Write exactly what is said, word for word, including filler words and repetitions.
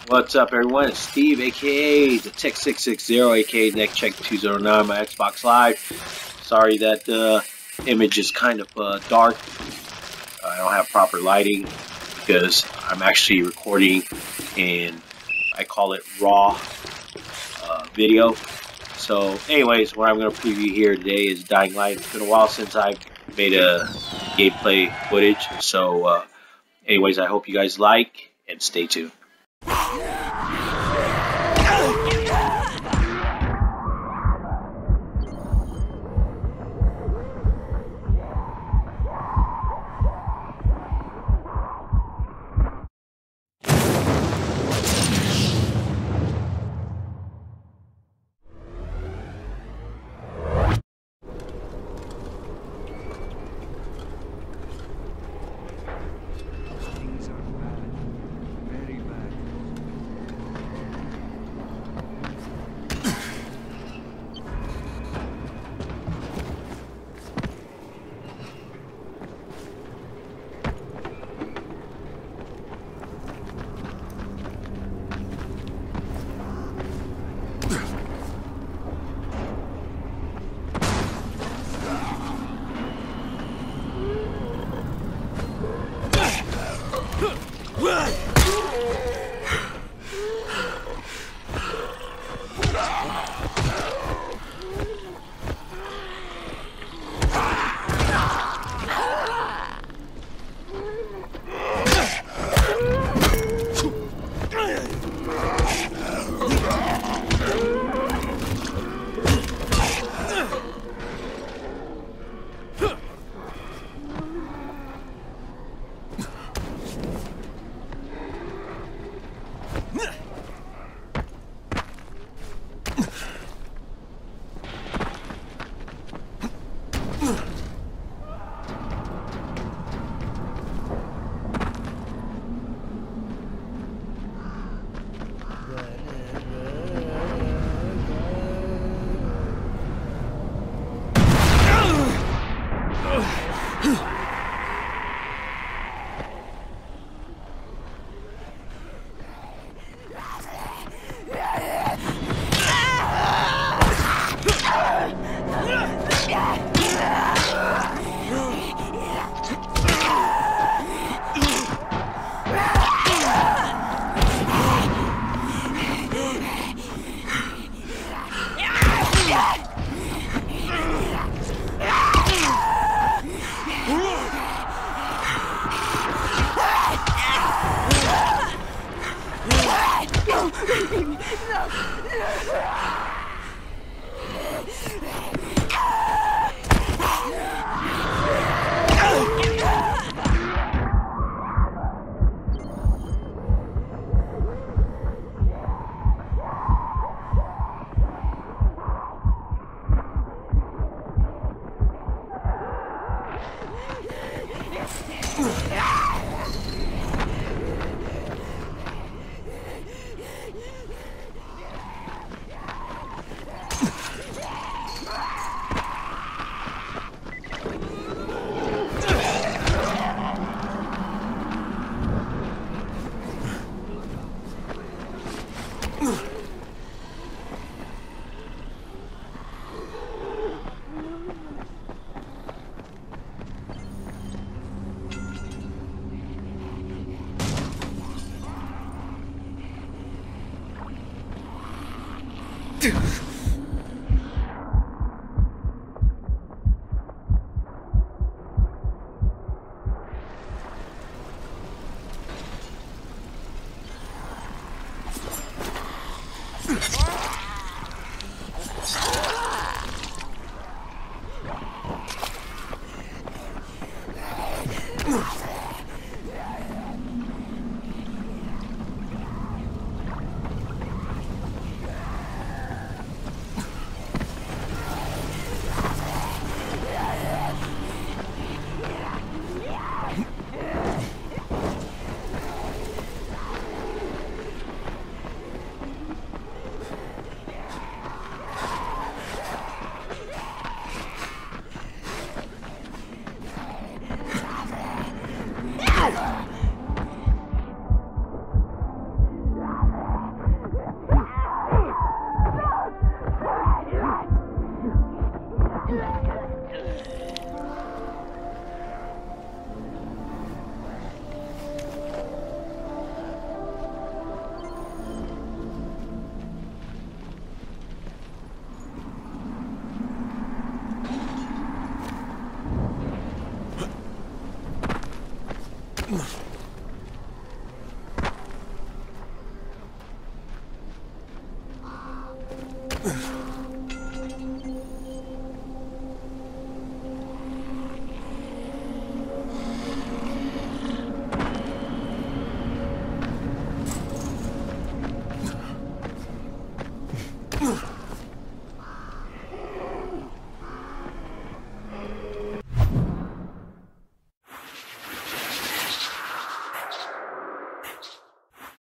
What's up, everyone? It's Steve, aka the Tech six six zero, aka NeckCheck two oh nine, my Xbox Live. Sorry that the uh, image is kind of uh, dark. I don't have proper lighting because I'm actually recording in, I call it raw uh, video. So, anyways, what I'm going to preview here today is Dying Light. It's been a while since I made a gameplay footage. So, uh, anyways, I hope you guys like and stay tuned. Dude.